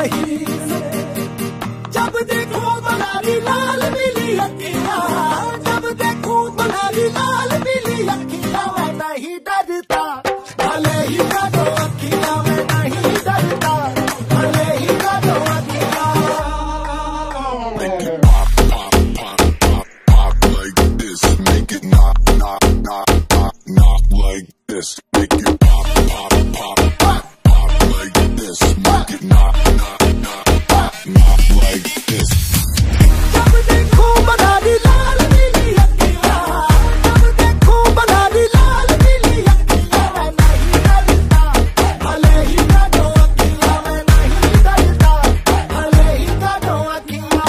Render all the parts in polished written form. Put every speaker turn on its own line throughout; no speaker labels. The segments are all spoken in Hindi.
कहीं से। जब देखो बनारी लाल पीली अखियां, जब देखो बनारी लाल पीली अखियां, मैं नहीं डरता भले ही काटो अखियां, मैं नहीं डरता भले ही काटो अखियां।
Like this, make it knock, knock, knock, knock, knock like this, make it pop, pop, pop, pop, pop like this, make it knock, knock, knock, knock, knock like this.
जब देखो बनारी लाल पीली अखियां, जब देखो बनारी लाल पीली अखियां, मैं नहीं डरता भले ही काटो अखियां, मैं नहीं डरता भले ही काटो अखियां।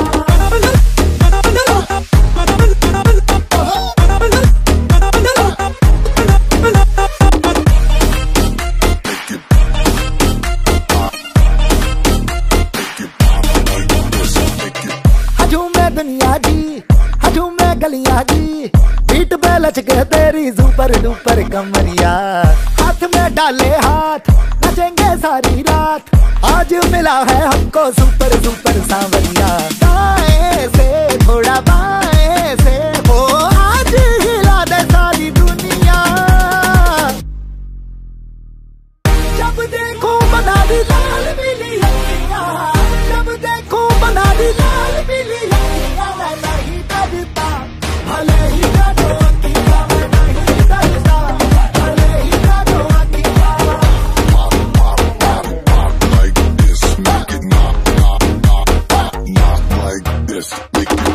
हजू मैं दुनिया जी, हजू मैं गलियां जी, पीठ पे लचके तेरी सुपर डुपर कमरिया, हाथ में डाले हाथ नचेंगे सारी रात, आज मिला है हमको सुपर सुपर सांवरिया। दाएं से थोड़ा बाएं से वो आज हिला दे सारी दुनिया। जब देखो बनारी लाल पीली अखियां, जब देखो बनारी लाल पीली अखियां, मैं नहीं डरता भले ही काटो अखियां, मैं नहीं डरता भले ही काटो अखियां।
Pop, pop, pop, pop like this, make it knock, knock, knock, knock, knock like this, make it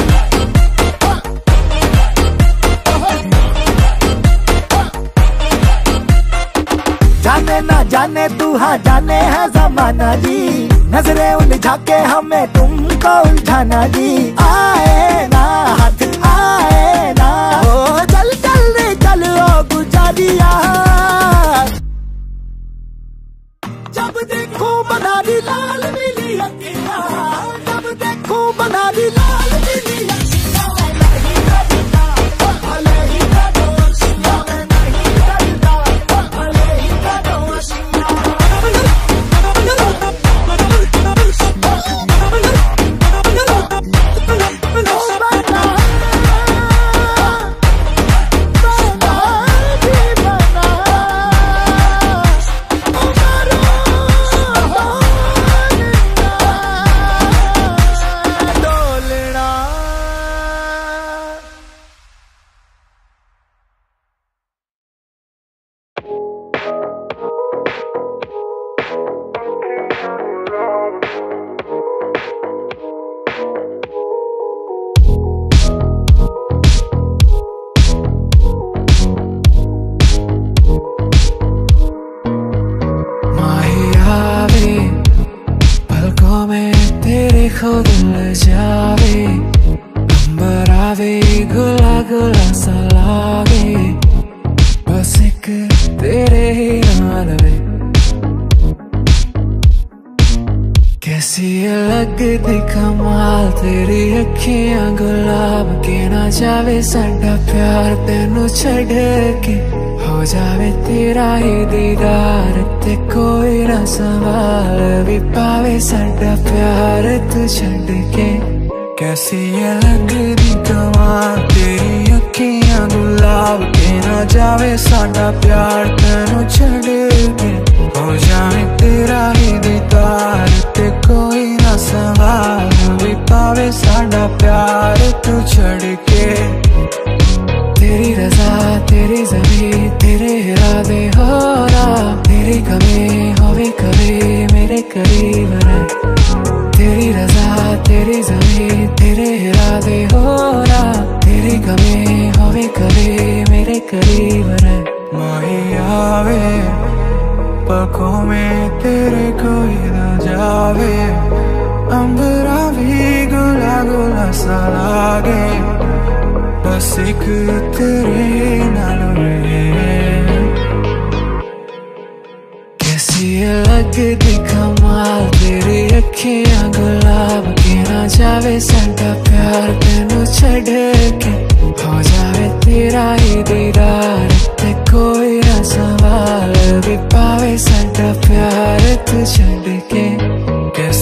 जाने ना जाने तू हाँ जाने है जमाना जी, नजरें उलझा के हमें तुमको उलझाना जी। आए ना हाथ आए ना, ओ चल चल रे चल ओ गुजारिया। जब देखो बनारी लाल पीली अखियां, जब देखो बनारी लाल पीली अखियां, मैं नहीं डरता भले ही काटो अखियां, मैं नहीं डरता भले ही काटो अखियां।
खुद ल जावे अंबर आवे गुला गुला सा लागे, बस एक तेरे ही नाल वे। कैसी लगदी कमाल तेरी अखियां गुलाब के, ना जावे साडा प्यार तेनू छड़ के, हो जावे तेरा ही दीदार ते कोई ना सवाल भी पावे साडा प्यार तू छड़ के। कैसी लगदी कमाल तेरी अखियां गुलाब के, ना जावे साडा प्यार तेनू छड़ के, हो जावे तेरा ही दीदार ते कोई ना सवाल भी पावे साडा प्यार तू छड़ के। तेरी रजा तेरी ज़मीं तेरे इरादे हो रहा, तेरी कमी होवे कभी मेरे करीब रहे। तेरी रजा तेरी ज़मीं तेरे इरादे हो रहा, तेरी कमी होवे कभी मेरे करीब रहे। माही आवे पलकों में तेरे कोई ना जावे, अंबरा भी गुला गुला सा लागे, बस एक तेरे नाल रहे। कैसी लगदी कमाल तेरी अखियां गुलाब के, ना जावे साडा प्यार तेनू छड़ के, हो जावे तेरा ही दीदार ते कोई ना सवाल भी पावे साडा प्यार तू छड़ के।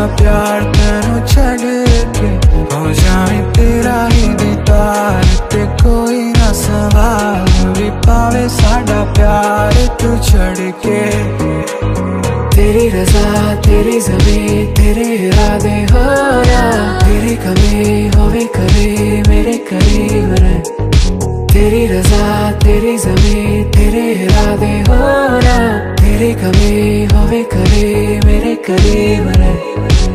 साडा प्यार तेनू छड़ के हो जाए तेरा ही दीदार ते कोई ना सवाल भी पावे साडा प्यार तू छड़ के। तेरी रज़ा तेरी ज़मीं तेरे इरादे हो ना तेरी कमी होवे कभी मेरे करीब रह। तेरी रज़ा तेरी ज़मीं तेरे इरादे हो ना तेरी कमी होवे कभी मेरे करीब रह।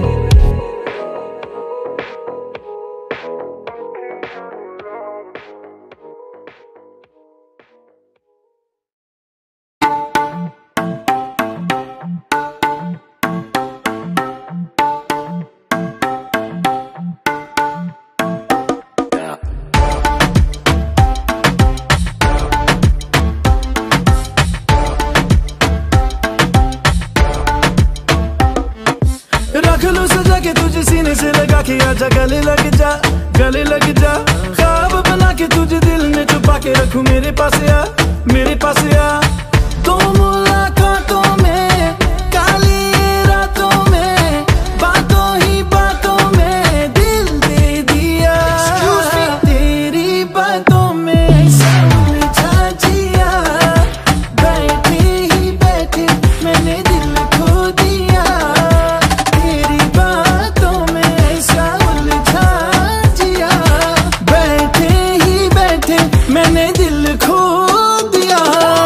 रख लो सजा के तुझे सीने से लगा के आजा गले लग जा गले लग जा। ख्वाब बना के तुझे दिल में छुपा के रखूं मेरे पास आ मेरे पास आ। तो मुलाकातों में काली रातों में बातों ही बातों में दिल दे दिया। तेरी बातों में समझा जिया बैठे ही बैठे मैंने दिल खो दिया। तेरी बातों में समझा जिया बैठे ही बैठे मैंने दिल खो दिया।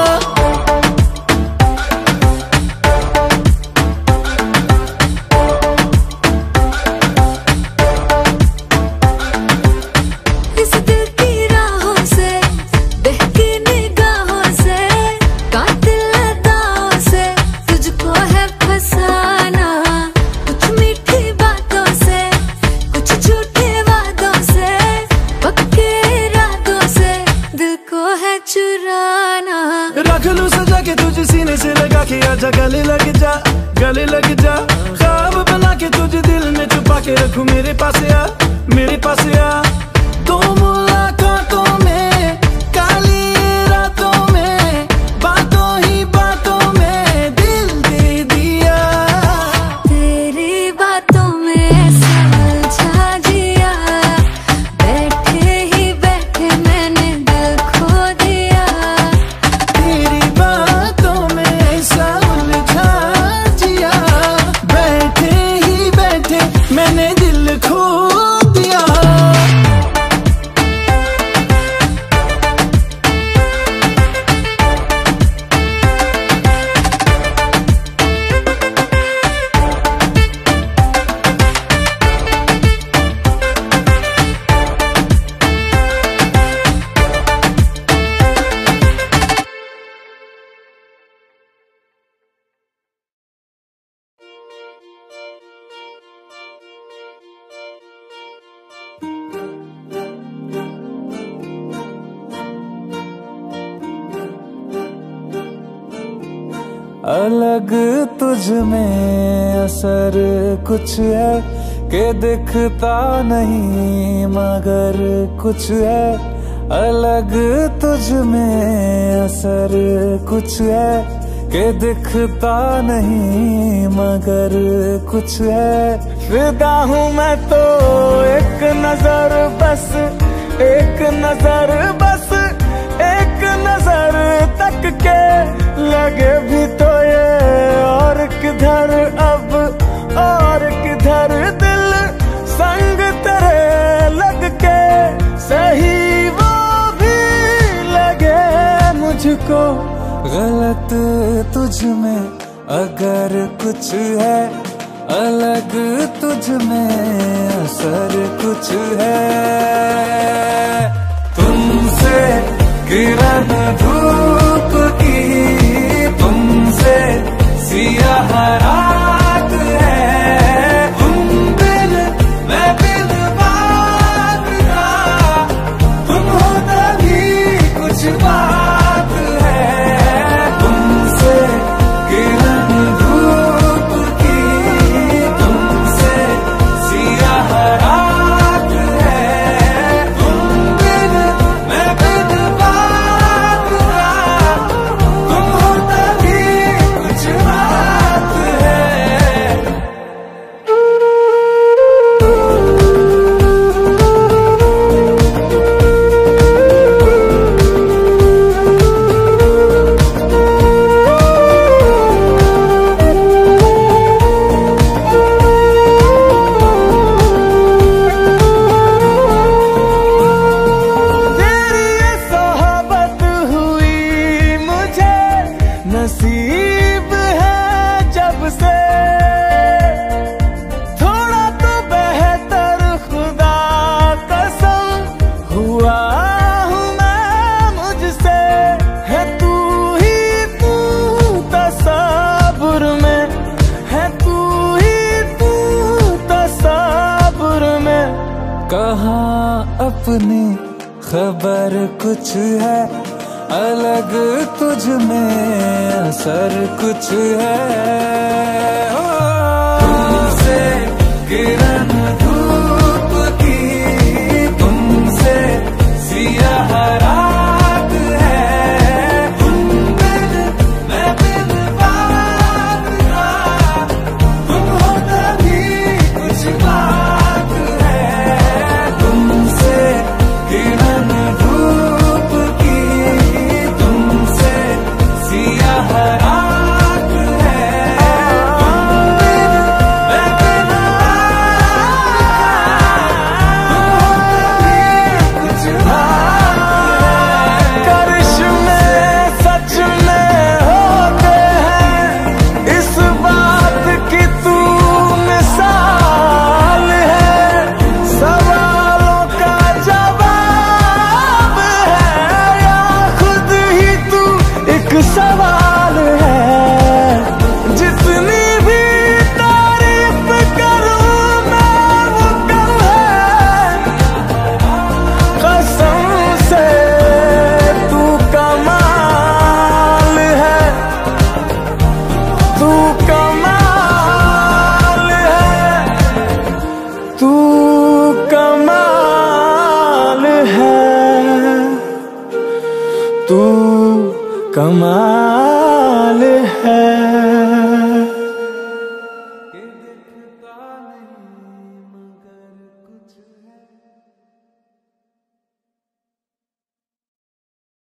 इस दिल की राहों से बहकी निगाहों से कातिल अदाओं से तुझको है फसाना। कुछ मीठी बातों से कुछ झूठे वादों से पक्के इरादों से दिल को है चुराना।
रख लूं सजा के तुझे सीने से लगा के आजा गले लग जा गले लग जा। ख्वाब बना के तुझे दिल में छुपा के रखूं मेरे पास आ मेरे पास आ। तो मुलाकातों में काली रातों में बातों ही बातों में दिल दे दिया।
तेरी बातों में समझा जिया बैठे ही बैठे मैंने दिल खो दिया।
तेरी बातों में समझा जिया बैठे ही बैठे मैंने दिल खो दिया।
अलग तुझ में असर कुछ है के दिखता नहीं मगर कुछ है। अलग तुझ में असर कुछ है के दिखता नहीं मगर कुछ है। फिदा हूँ मैं तो एक नजर बस एक नजर बस एक नजर तक के लगे भी तो ये और किधर अब और किधर दिल संग तेरे लग के सही वो भी लगे मुझको। गलत तुझ में अगर कुछ है अलग तुझ में असर कुछ है। तुमसे किरण धूप की तुमसे सियाह रात है। तुम बिन मैं बिन बात का तुम हो तभी कुछ बात है। तुमसे किरण धूप की तुमसे सियाह रात है। तुम बिन मैं बिन बात का तुम
नसीब है जब से थोड़ा तो बेहतर, खुदा कसम हुआ हूँ मैं मुझसे। है तू ही तू तसव्वुर में, है तू ही तू तसव्वुर में। कहाँ अपनी खबर कुछ है अलग, तुझ में असर कुछ है। तुमसे किरण धूप की, तुमसे सियाह रात है। तुम बिन मैं बिन बात का, तुम हो तभी कुछ बात है। तुमसे किरण धूप की, तुमसे सियाह रात है। तुम बिन मैं बिन कुछ बात है। करिश्मे सच में होते हैं, इस बात की तू मिसाल है। सवालों का जवाब है, या खुद ही तू एक सवाल है। जितनी भी तारीफ करूं मैं वो कम है। कसम से तू कमाल है, तू कमाल है, तू कमाल है, तू कमाल है।